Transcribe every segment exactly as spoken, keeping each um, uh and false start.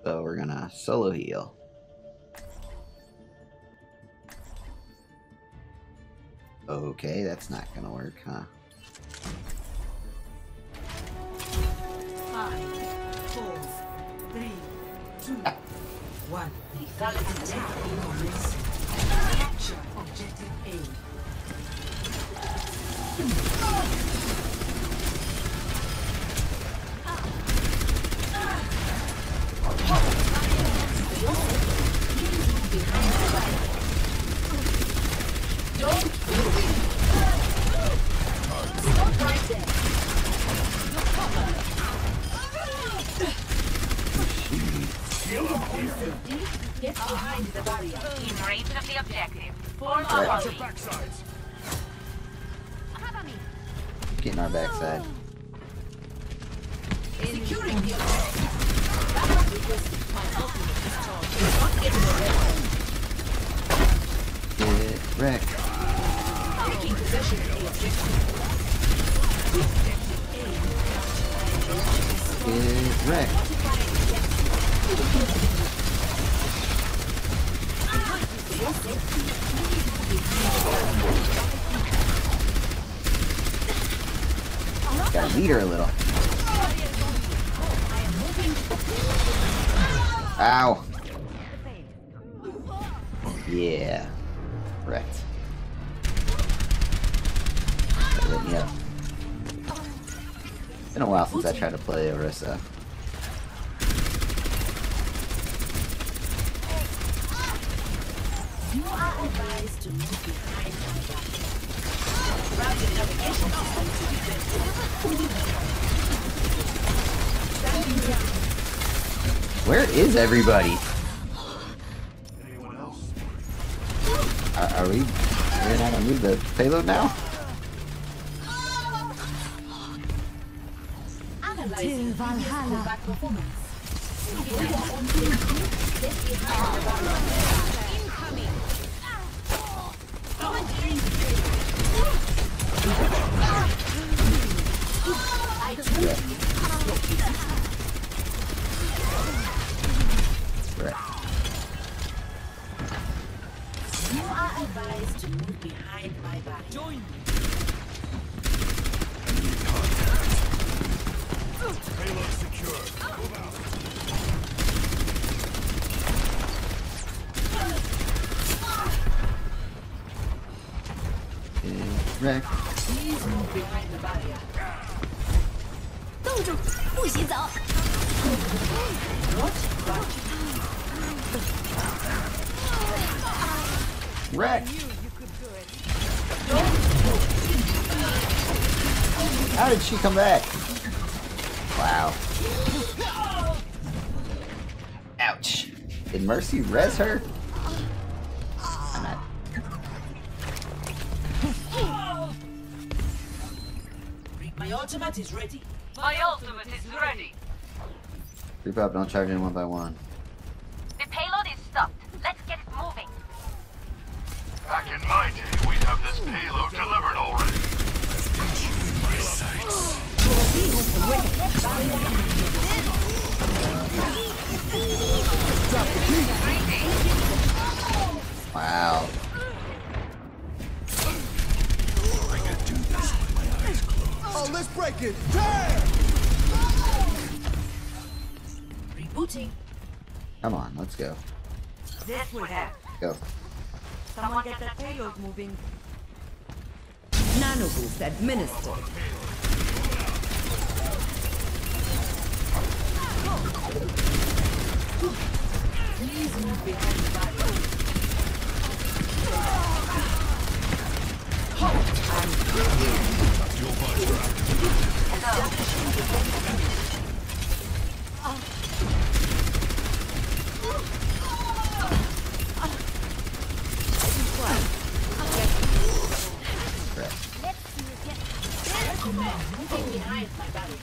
So we're gonna solo heal. Okay, that's not gonna work, huh? Five, four, three, two, one. Attack commence. Capture objective A. Get behind the barrier. In range of the objective. Form up on backsides. Getting our backside. Securing the objective. Get wrecked. Taking possession of the objective. Get wrecked. Gotta beat her a little. Ow. Yeah. Wrecked. Let me up. It's been a while since I tried to play Orisa. You are advised to move behind the back. Routing navigation system to defense. Where is everybody? Anyone else? Are, are we? We're not gonna move the payload now? Analyzing Valhalla. combat performance. Right. You are advised to move behind my back. Join me. Payload secured. Move out. Get wrecked. Please move behind the barrier. 冻住，不许走！ What? Wrecked. How did she come back? Wow. Ouch. Did Mercy res her? I'm not. My ultimate is ready. My ultimate is ready. Group up, don't charge in one by one. The payload is stopped. Let's get it moving. Back in my day, we'd have this payload delivered already. I've got you in my sights. Wow. I can do this with my eyes closed. Oh, let's break it! Damn! Rebooting. Come on, let's go. This will help. Go. Someone get that payload moving. Nano boost administered. Please move behind the barrier. Moving behind my barrier.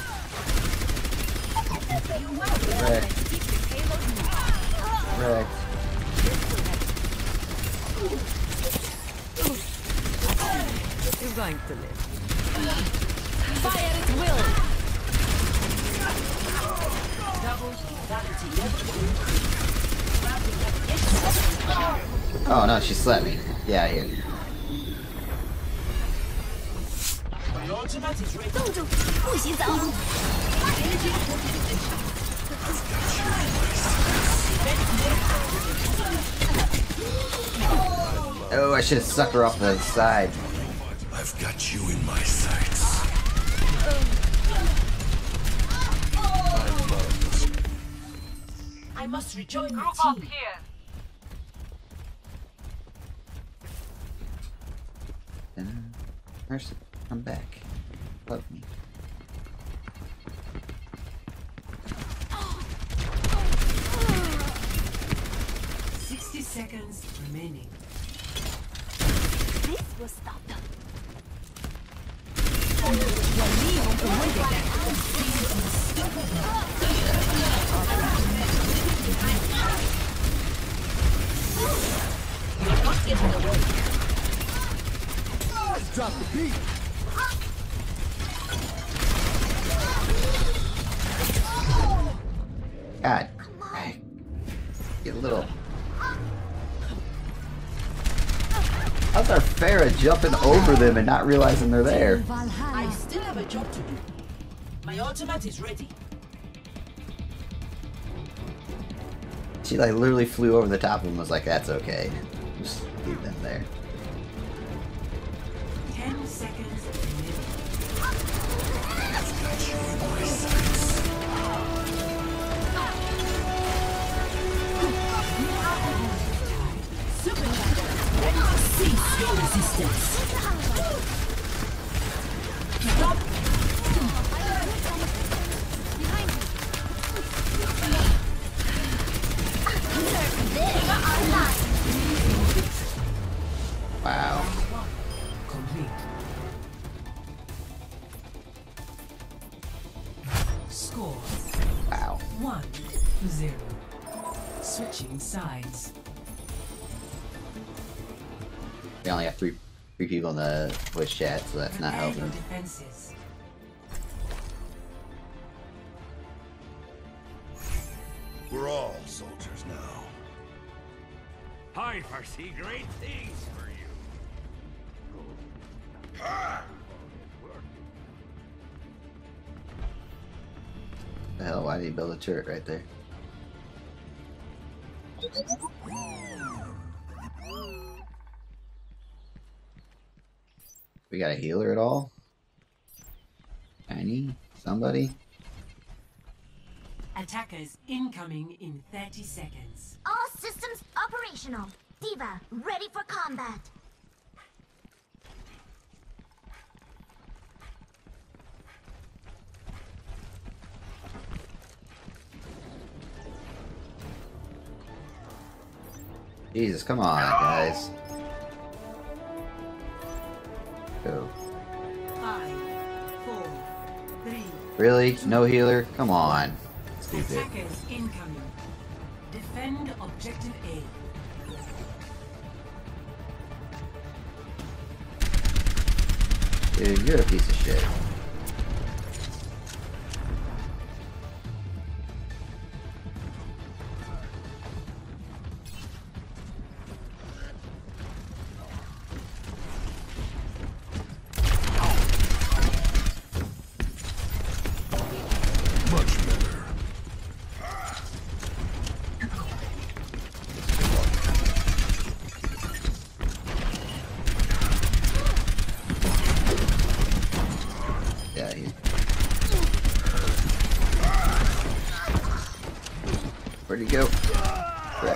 Wrecked. Wrecked. You're going to live. Fire at will. Double Oh no, she slapped me. Yeah, here. 冻住，不洗澡。 Oh, I should have sucked her off the side. I've got you in my sights. I must rejoin my Group up team. here. Then, Mercy, come back. Love me. Sixty seconds remaining. This will stop them. Drop the beat. God. I get a little. How's our Pharah jumping over them and not realizing they're there? I still have a job to do. My ultimate is ready. She like literally flew over the top of them and was like, that's okay. Just leave them there. Ten seconds remaining. I've got you in my sights. Cease your resistance. Stop. Wow. Complete. Score Wow. one to zero. Switching sides. We only have three three people in the Twitch chat, so that's not Prepare your helping. defenses. We're all soldiers now. I foresee great things for you. The hell? Why did he build a turret right there? We got a healer at all? Tiny? Somebody? Attackers incoming in thirty seconds. All systems operational. Diva, ready for combat. Jesus, come on, guys. Go. Five, four, three. Really? No healer? Come on. Stupid. Attackers incoming. Defend objective A. Dude, you're a piece of shit. Much better. Yeah, he... Where'd he go? Correct.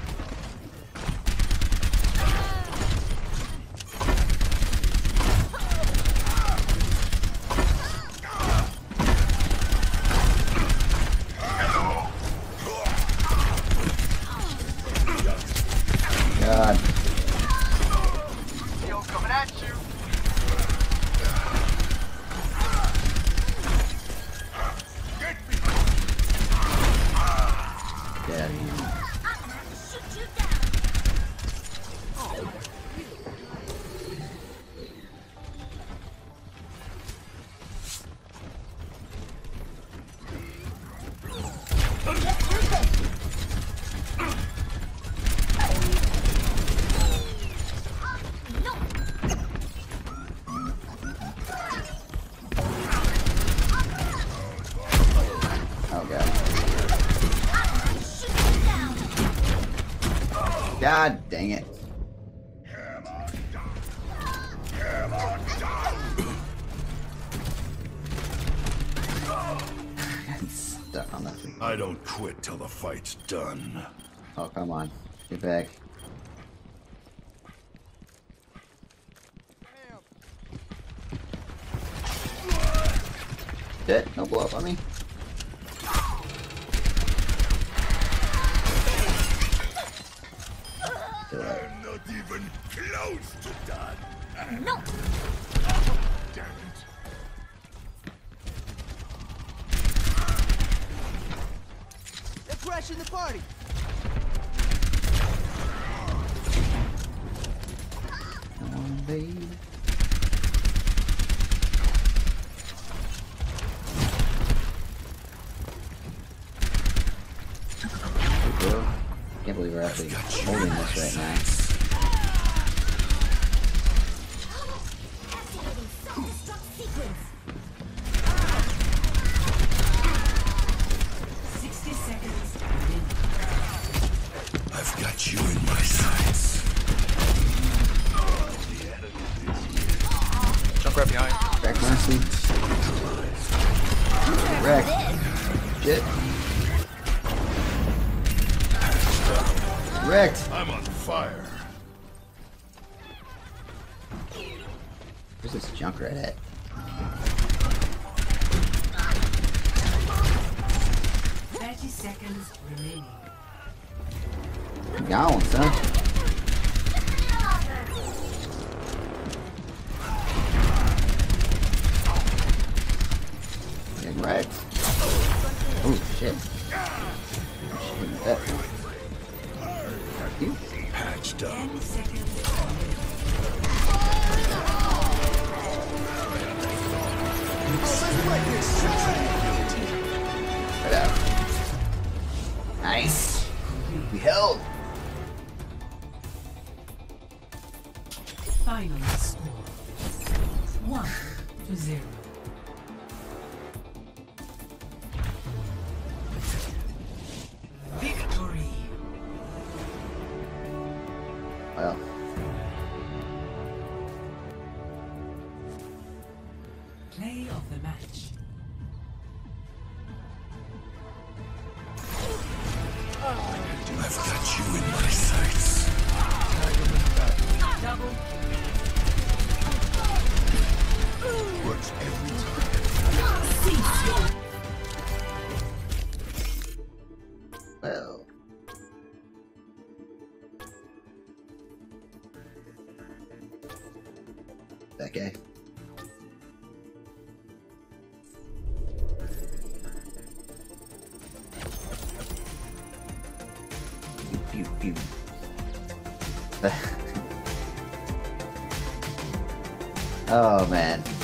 God. Steel coming at you. Yeah, he... I'm gonna have to shoot you down. Oh god. God dang it. Stuck on that thing. I don't quit till the fight's done. Oh, come on. Get back. Shit, don't blow up on me. Do it. I'm not even close to done. No. Damn it. They're crashing the party. Come on, babe. Good girl. Can't believe we're actually holding this right now. Activating self-destruct sequence. sixty seconds. I've got you in my sights. Jump right behind. Back mercy. Wreck. Shit. Wrecked. I'm on fire. Where's this Junkrat at? thirty seconds remaining. I'm gone, son. Getting wrecked. Oh shit. Shit, that. You. Patched up. ten seconds. Right out. Nice. We held. Final score. One to zero. Victory. Well. Play of the match. I've got you in my sights. Double. Works every time. Well. That guy. Pew pew pew. Oh man.